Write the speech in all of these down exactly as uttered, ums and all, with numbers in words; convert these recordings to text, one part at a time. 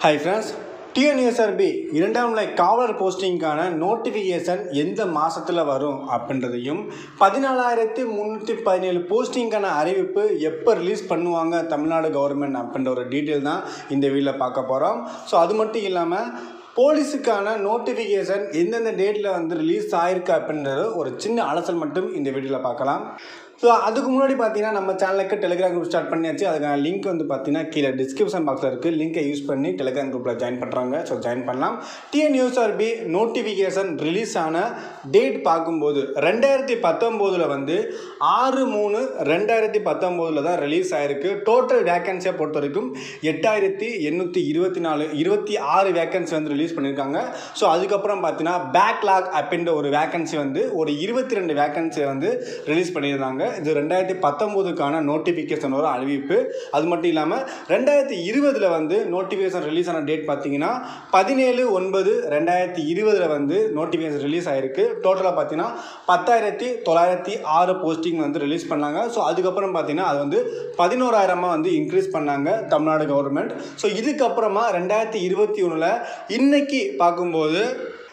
Hi friends, T N U S R B இரண்டாம் நிலை காவலர் போஸ்டிங்கான நோட்டிஃபிகேஷன் எந்த மாதத்தில் வரும் அப்படின்றதையும் பதினாலாயிரத்தி முந்நூற்றி பதினேழு போஸ்டிங்கான அறிவிப்பு எப்போ ரிலீஸ் பண்ணுவாங்க தமிழ்நாடு கவர்மெண்ட் அப்படின்ற ஒரு டீட்டெயில் தான் இந்த வீடியோவில் பார்க்க போகிறோம். ஸோ அது மட்டும் இல்லாமல் போலீஸுக்கான நோட்டிஃபிகேஷன் எந்தெந்த டேட்டில் வந்து ரிலீஸ் ஆகிருக்கு அப்படின்றது ஒரு சின்ன அலசல் மட்டும் இந்த வீடியோவில் பார்க்கலாம். ஸோ அதுக்கு முன்னாடி பார்த்தீங்கன்னா நம்ம சேனலுக்கு டெலிகிராம் குரூப் ஸ்டார்ட் பண்ணியாச்சு. அதுக்கான லிங்க் வந்து பார்த்தீங்கன்னா கீழே டிஸ்கிரிப்ஷன் பாக்ஸில் இருக்குது. லிங்கை யூஸ் பண்ணி டெலிகிராம் குரூப்பில் ஜாயின் பண்ணுறாங்க. ஸோ ஜாயின் பண்ணலாம். T N U S R B notification release ஆன டேட் பார்க்கும்போது ரெண்டாயிரத்தி பத்தொம்போதில் வந்து ஆறு மூணு ரெண்டாயிரத்தி பத்தொம்போதில் தான் ரிலீஸ் ஆகிருக்கு. டோட்டல் வேக்கன்சியை பொறுத்த வரைக்கும் எட்டாயிரத்தி எண்ணூற்றி இருபத்தி நாலு இருபத்தி ஆறு வேக்கன்சி வந்து ரிலீஸ் பண்ணியிருக்காங்க. ஸோ அதுக்கப்புறம் பார்த்தீங்கன்னா பேக்லாக் அப்படின்ற ஒரு வேக்கன்சி வந்து ஒரு இருபத்தி ரெண்டு வேக்கன்சியை வந்து ரிலீஸ் பண்ணியிருந்தாங்க. இது ரெண்டாயிரத்தி பத்தொம்போதுக்கான நோட்டிஃபிகேஷன் ஒரு அறிவிப்பு. அது மட்டும் இல்லாமல் ரெண்டாயிரத்தி இருபதில் வந்து நோட்டிஃபிகேஷன் ரிலீஸ் ஆன டேட் பார்த்தீங்கன்னா பதினேழு ஒன்பது ரெண்டாயிரத்தி இருபதில் வந்து நோட்டிஃபிகேஷன் ரிலீஸ் ஆகிருக்கு. டோட்டலாக பார்த்தீங்கன்னா பத்தாயிரத்தி தொள்ளாயிரத்தி ஆறு போஸ்டிங் வந்து ரிலீஸ் பண்ணாங்க. ஸோ அதுக்கப்புறம் பார்த்தீங்கன்னா அது வந்து பதினோராயிரமாக வந்து இன்க்ரீஸ் பண்ணாங்க தமிழ்நாடு கவர்மெண்ட். ஸோ இதுக்கப்புறமா ரெண்டாயிரத்தி இருபத்தி ஒன்றில் இன்னைக்கு பார்க்கும்போது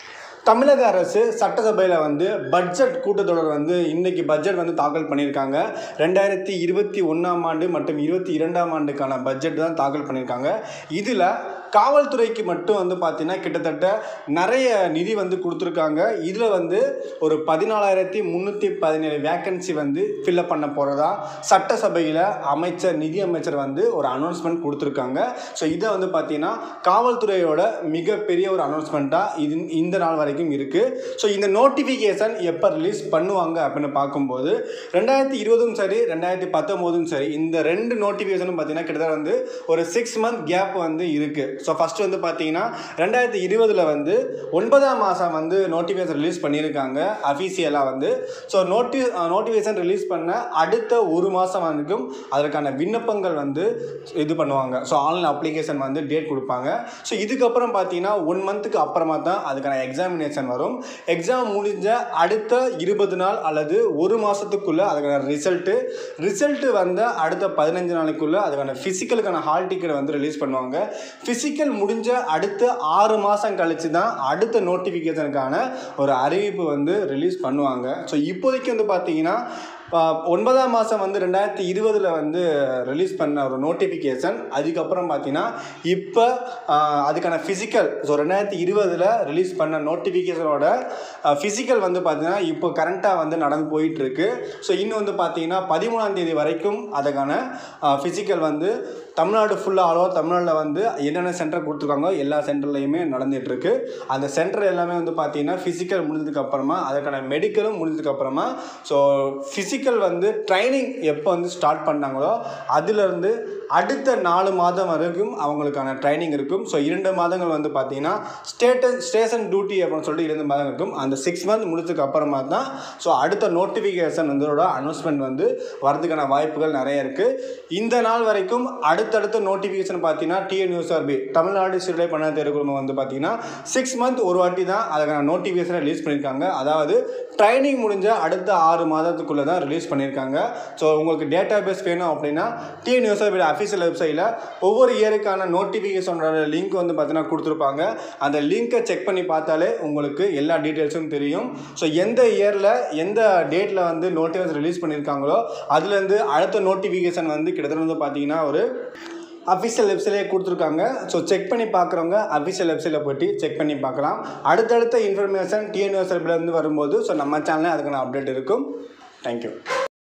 தமிழக அரசு சட்டசபையில் வந்து பட்ஜெட் கூட்டத்தொடர் வந்து இன்றைக்கி பட்ஜெட் வந்து தாக்கல் பண்ணியிருக்காங்க. ரெண்டாயிரத்தி இருபத்தி ஒன்றாம் ஆண்டு மற்றும் இருபத்தி இரண்டாம் ஆண்டுக்கான பட்ஜெட் தான் தாக்கல் பண்ணியிருக்காங்க. இதில் காவல்துறைக்கு மட்டும் வந்து பார்த்திங்கன்னா கிட்டத்தட்ட நிறைய நிதி வந்து கொடுத்துருக்காங்க. இதில் வந்து ஒரு பதினாலாயிரத்தி முந்நூற்றி பதினேழு வேக்கன்சி வந்து ஃபில்அப் பண்ண போகிறதா சட்டசபையில் அமைச்சர் நிதி அமைச்சர் வந்து ஒரு அனௌன்ஸ்மெண்ட் கொடுத்துருக்காங்க. ஸோ இதை வந்து பார்த்திங்கன்னா காவல்துறையோட மிகப்பெரிய ஒரு அனௌன்ஸ்மெண்ட்டாக இது இந்த நாள் வரைக்கும் இருக்குது. ஸோ இந்த நோட்டிஃபிகேஷன் எப்போ ரிலீஸ் பண்ணுவாங்க அப்படின்னு பார்க்கும்போது ரெண்டாயிரத்தி இருபதும் சரி ரெண்டாயிரத்தி பத்தொம்போதும் சரி இந்த ரெண்டு நோட்டிஃபிகேஷனும் பார்த்திங்கன்னா கிட்டத்தட்ட வந்து ஒரு சிக்ஸ் மந்த் கேப் வந்து இருக்குது. ஸோ ஃபஸ்ட்டு வந்து பார்த்தீங்கன்னா ரெண்டாயிரத்தி இருபதில் வந்து ஒன்பதாம் மாதம் வந்து நோட்டிஃபிகேஷன் ரிலீஸ் பண்ணியிருக்காங்க அஃபீஷியலாக வந்து. ஸோ நோட்டி நோட்டிஃபிகேஷன் ரிலீஸ் பண்ண அடுத்த ஒரு மாதம் வரைக்கும் அதற்கான விண்ணப்பங்கள் வந்து இது பண்ணுவாங்க. ஸோ ஆன்லைன் அப்ளிகேஷன் வந்து டேட் கொடுப்பாங்க. ஸோ இதுக்கப்புறம் பார்த்தீங்கன்னா ஒன் மந்த்துக்கு அப்புறமா தான் அதுக்கான எக்ஸாமினேஷன் வரும். எக்ஸாம் முடிஞ்ச அடுத்த இருபது நாள் அல்லது ஒரு மாதத்துக்குள்ளே அதுக்கான ரிசல்ட்டு ரிசல்ட்டு வந்த அடுத்த பதினஞ்சு நாளைக்குள்ளே அதுக்கான ஃபிசிக்கலுக்கான ஹால் டிக்கெட் வந்து ரிலீஸ் பண்ணுவாங்க. ஃபிசிக்கல் முடிஞ்ச அடுத்த ஆறு மாதம் கழிச்சு தான் அடுத்த நோட்டிஃபிகேஷனுக்கான ஒரு அறிவிப்பு வந்து ரிலீஸ் பண்ணுவாங்க. ஸோ இப்போதைக்கு வந்து பார்த்தீங்கன்னா ஒன்பதாம் மாதம் வந்து ரெண்டாயிரத்தி இருபதில் வந்து ரிலீஸ் பண்ண ஒரு நோட்டிஃபிகேஷன். அதுக்கப்புறம் பார்த்தீங்கன்னா இப்போ அதுக்கான ஃபிசிக்கல் ஸோ ரெண்டாயிரத்தி இருபதில் ரிலீஸ் பண்ண நோட்டிஃபிகேஷனோட ஃபிசிக்கல் வந்து பார்த்தீங்கன்னா இப்போ கரண்ட்டாக வந்து நடந்து போயிட்டுருக்கு. ஸோ இன்னும் வந்து பார்த்தீங்கன்னா பதிமூணாம் தேதி வரைக்கும் அதுக்கான ஃபிசிக்கல் வந்து தமிழ்நாடு ஃபுல்லாக ஆல் ஓவர் தமிழ்நாட்டில் வந்து என்னென்ன சென்டர் கொடுத்துருக்காங்க எல்லா சென்டர்லையுமே நடந்துகிட்ருக்கு. அந்த சென்டர் எல்லாமே வந்து பார்த்தீங்கன்னா ஃபிசிக்கல் முடிஞ்சதுக்கப்புறமா அதுக்கான மெடிக்கலும் முடிஞ்சதுக்கப்புறமா ஸோ ஃபிசிக்கல் வந்து ட்ரைனிங் எப்போ வந்து ஸ்டார்ட் பண்ணாங்களோ அதிலிருந்து அடுத்த நாலு மாதம் வரைக்கும் அவங்களுக்கான ட்ரைனிங் இருக்கும். ஸோ இரண்டு மாதங்கள் வந்து பார்த்தீங்கன்னா ஸ்டேட்டஸ் ஸ்டேஷன் டியூட்டி அப்படின்னு சொல்லிட்டு இரண்டு மாதம் இருக்கும். அந்த சிக்ஸ் மந்த் முடிச்சதுக்கு அப்புறமா தான் ஸோ அடுத்த நோட்டிஃபிகேஷன் வந்து அனௌன்ஸ்மெண்ட் வந்து வரதுக்கான வாய்ப்புகள் நிறைய இருக்குது. இந்த நாள் வரைக்கும் அடுத்தடுத்த நோட்டிஃபிகேஷன் பார்த்தீங்கன்னா T N U S R B Tamil Nadu சிறுலை பண்ண தேர்வு வந்து பார்த்தீங்கன்னா சிக்ஸ் மந்த் ஒரு வாட்டி தான் அதுக்கான நோட்டிஃபிகேஷனை ரிலீஸ் பண்ணியிருக்காங்க. அதாவது ட்ரைனிங் முடிஞ்ச அடுத்த ஆறு மாதத்துக்குள்ளே தான் ரிலீஸ் பண்ணியிருக்காங்க. ஸோ உங்களுக்கு டேட்டா பேஸ் வேணும் அப்படின்னா T N U S R B official வெப்சைட்டில் ஒவ்வொரு இயருக்கான நோட்டிஃபிகேஷனோட லிங்க் வந்து பார்த்தீங்கன்னா கொடுத்துருப்பாங்க. அந்த லிங்க்கை செக் பண்ணி பார்த்தாலே உங்களுக்கு எல்லா டீட்டெயில்ஸும் தெரியும். ஸோ எந்த இயரில் எந்த டேட்டில் வந்து நோட்டிஃபிகேஷன் ரிலீஸ் பண்ணியிருக்காங்களோ அதுலேருந்து அடுத்த நோட்டிஃபிகேஷன் வந்து கிட்டத்தட்ட வந்து பார்த்தீங்கன்னா ஒரு அஃபிஷியல் வெப்சைட்லேயே கொடுத்துருக்காங்க. ஸோ செக் பண்ணி பார்க்குறவங்க அஃபிஷியல் வெப்சைட்டில் போய்ட்டு செக் பண்ணி பார்க்கலாம். அடுத்தடுத்த information T N U S R Bலேருந்து வரும்போது ஸோ நம்ம சேனலில் அதுக்கான அப்டேட் இருக்கும். தேங்க்யூ.